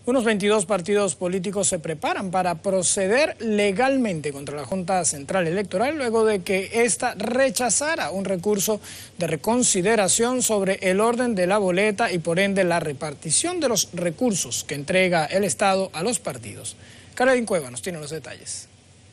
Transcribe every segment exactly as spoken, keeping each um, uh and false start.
Unos veintidós partidos políticos se preparan para proceder legalmente contra la Junta Central Electoral luego de que ésta rechazara un recurso de reconsideración sobre el orden de la boleta y por ende la repartición de los recursos que entrega el Estado a los partidos. Caroline Cueva nos tiene los detalles.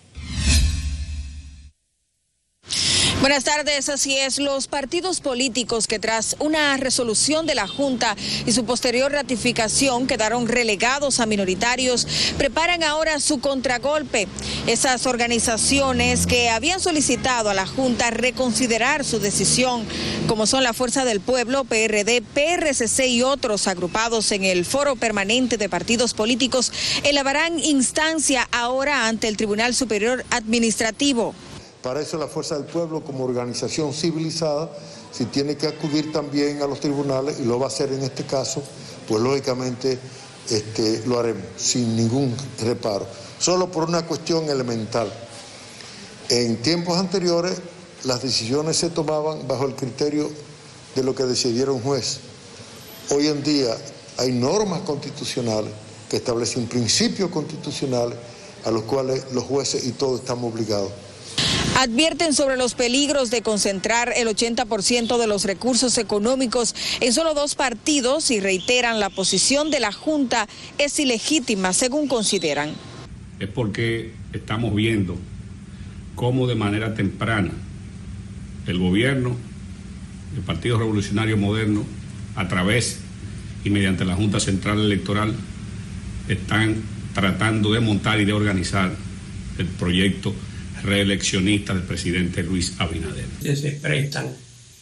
Buenas tardes, así es, los partidos políticos que tras una resolución de la Junta y su posterior ratificación quedaron relegados a minoritarios, preparan ahora su contragolpe. Esas organizaciones que habían solicitado a la Junta reconsiderar su decisión, como son la Fuerza del Pueblo, P R D, P R C C y otros agrupados en el Foro Permanente de Partidos Políticos, elevarán instancia ahora ante el Tribunal Superior Administrativo. Para eso la Fuerza del Pueblo, como organización civilizada, si tiene que acudir también a los tribunales, y lo va a hacer en este caso, pues lógicamente este, lo haremos sin ningún reparo. Solo por una cuestión elemental. En tiempos anteriores, las decisiones se tomaban bajo el criterio de lo que decidiera un juez. Hoy en día hay normas constitucionales que establecen principios constitucionales a los cuales los jueces y todos estamos obligados. Advierten sobre los peligros de concentrar el ochenta por ciento de los recursos económicos en solo dos partidos y reiteran la posición de la Junta es ilegítima, según consideran. Es porque estamos viendo cómo de manera temprana el gobierno, el Partido Revolucionario Moderno, a través y mediante la Junta Central Electoral, están tratando de montar y de organizar el proyecto reeleccionista del presidente Luis Abinader. Se prestan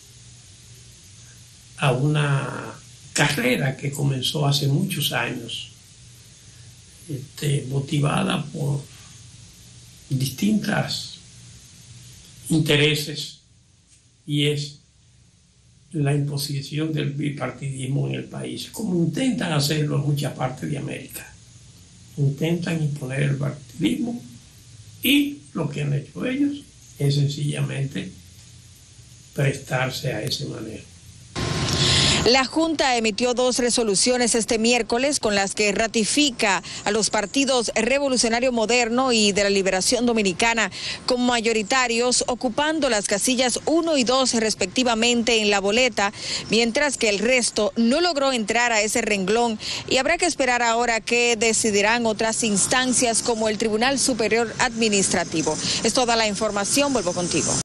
a una carrera que comenzó hace muchos años, este, motivada por distintos intereses, y es la imposición del bipartidismo en el país, como intentan hacerlo en muchas partes de América. Intentan imponer el bipartidismo y lo que han hecho ellos es sencillamente prestarse a ese manejo. La Junta emitió dos resoluciones este miércoles con las que ratifica a los partidos Revolucionario Moderno y de la Liberación Dominicana como mayoritarios, ocupando las casillas uno y dos respectivamente en la boleta, mientras que el resto no logró entrar a ese renglón y habrá que esperar ahora que decidirán otras instancias como el Tribunal Superior Administrativo. Es toda la información, vuelvo contigo.